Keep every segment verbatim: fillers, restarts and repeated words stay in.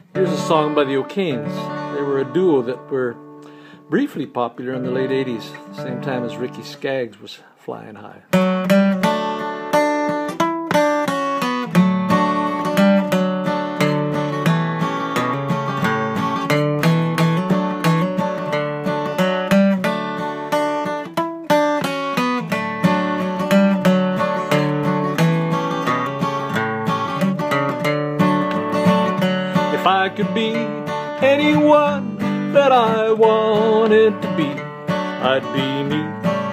Here's a song by the O'Kanes. They were a duo that were briefly popular in the late eighties, the same time as Ricky Skaggs was flying high. If I could be anyone that I wanted to be, I'd be me,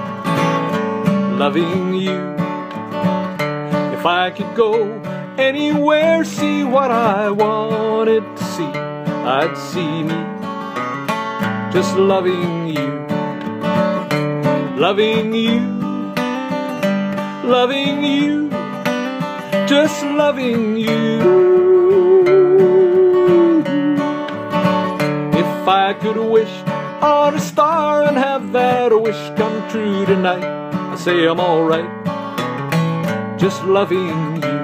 loving you. If I could go anywhere, see what I wanted to see, I'd see me, just loving you, loving you, loving you, just loving you. If I could wish on a star and have that wish come true tonight, I say I'm alright, just loving you.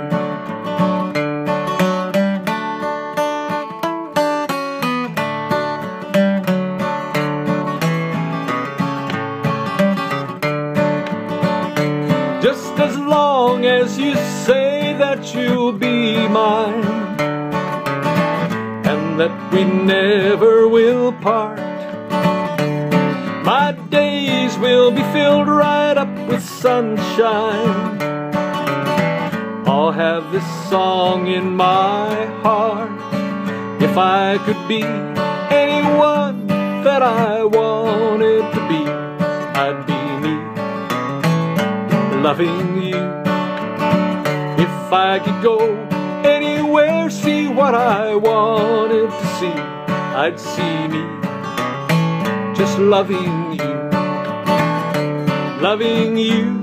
Just as long as you say that you'll be mine, that we never will part, my days will be filled right up with sunshine. I'll have this song in my heart. If I could be anyone that I wanted to be, I'd be me, loving you. If I could go anywhere, see what I wanted to see, I'd see me, just loving you, loving you,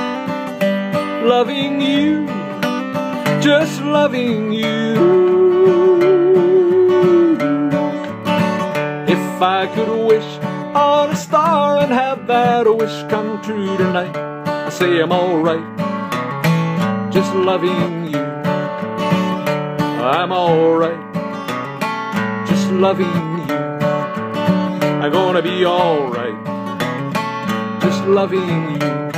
loving you, just loving you. If I could wish on a star and have that wish come true tonight, I say I'm alright, just loving you. I'm alright, just loving you. I'm gonna be alright, just loving you.